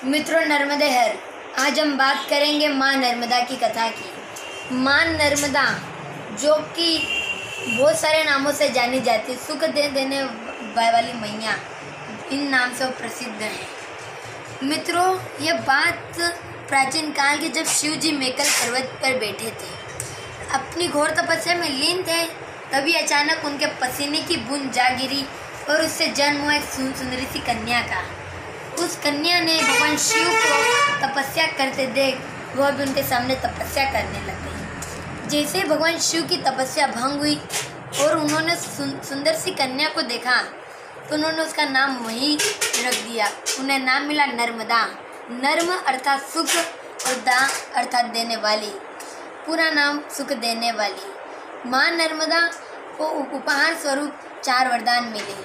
मित्रों, नर्मदे हर। आज हम बात करेंगे माँ नर्मदा की कथा की। माँ नर्मदा जो कि बहुत सारे नामों से जानी जाती है, सुख देने वाली मैया, इन नाम से वो प्रसिद्ध है। मित्रों, यह बात प्राचीन काल के जब शिव जी मेकल पर्वत पर बैठे थे, अपनी घोर तपस्या में लीन थे, तभी अचानक उनके पसीने की बूंद जा गिरी और उससे जन्म हुआ एक सुंदरी सी कन्या का। उस कन्या ने भगवान शिव को तपस्या करते देख वह भी उनके सामने तपस्या करने लग गई। जैसे भगवान शिव की तपस्या भंग हुई और उन्होंने सुंदर सी कन्या को देखा तो उन्होंने उसका नाम वही रख दिया। उन्हें नाम मिला नर्मदा। नर्म अर्थात सुख और दा अर्थात देने वाली। पूरा नाम सुख देने वाली। माँ नर्मदा को उपहार स्वरूप 4 वरदान मिले।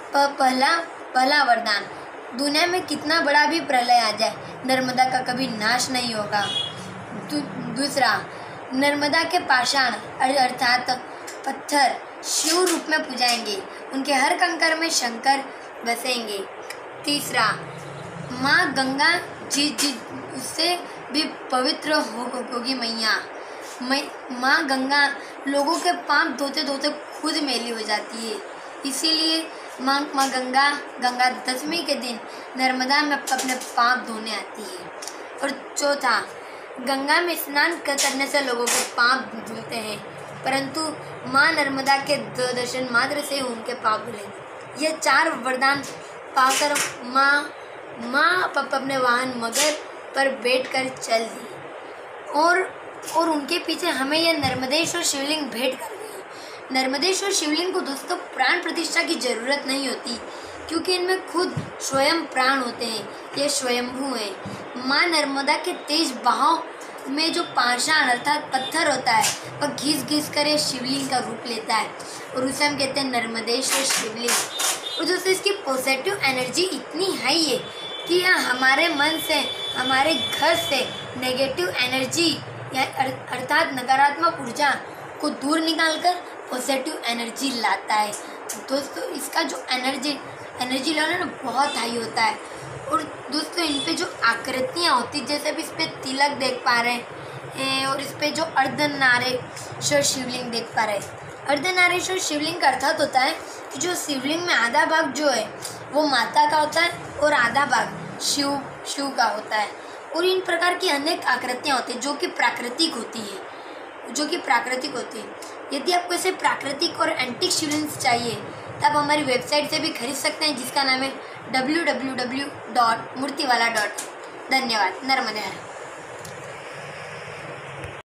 पहला वरदान, दुनिया में कितना बड़ा भी प्रलय आ जाए, नर्मदा का कभी नाश नहीं होगा। दूसरा, नर्मदा के पाषाण अर्थात पत्थर शिव रूप में पूजाएंगे, उनके हर कंकर में शंकर बसेंगे। तीसरा, माँ गंगा जी उससे भी पवित्र होगी मैया। माँ गंगा लोगों के पाप धोते धोते खुद मैली हो जाती है, इसीलिए माँ गंगा दशमी के दिन नर्मदा में अपने पाप धोने आती है। और चौथा, गंगा में स्नान करने से लोगों के पाप धुलते हैं, परंतु माँ नर्मदा के दर्शन मात्र से उनके पाप धुलेंगे। ये 4 वरदान पाकर माँ अपने वाहन मगर पर बैठकर चल दी और उनके पीछे हमें यह नर्मदेश्वर शिवलिंग भेंट कर गई। नर्मदेश्वर शिवलिंग को दोस्तों प्राण प्रतिष्ठा की जरूरत नहीं होती, क्योंकि इनमें खुद स्वयं प्राण होते हैं। ये स्वयंभू है। माँ नर्मदा के तेज बहाव में जो पाषाण अर्थात पत्थर होता है वह घिस कर ये शिवलिंग का रूप लेता है और उसे हम कहते हैं नर्मदेश्वर शिवलिंग। और दोस्तों, इसकी पॉजिटिव एनर्जी इतनी हाई है कि यह हमारे मन से, हमारे घर से नेगेटिव एनर्जी या अर्थात नकारात्मक ऊर्जा को दूर निकालकर पॉजिटिव एनर्जी लाता है। दोस्तों, इसका जो एनर्जी लेवल है ना, बहुत हाई होता है। और दोस्तों, इन पे जो आकृतियाँ होती, जैसे अभी इस पे तिलक देख पा रहे हैं और इस पे जो अर्धनारेश्वर शिवलिंग देख पा रहे हैं। अर्धनारेश्वर शिवलिंग का अर्थात होता है कि जो शिवलिंग में आधा भाग जो है वो माता का होता है और आधा भाग शिव का होता है। और इन प्रकार की अनेक आकृतियाँ होती हैं जो कि प्राकृतिक होती है। यदि आपको ऐसे प्राकृतिक और एंटीक शिवलिंग्स चाहिए तो आप हमारी वेबसाइट से भी खरीद सकते हैं, जिसका नाम है www.murtiwala.in। धन्यवाद। नर्मदे हर।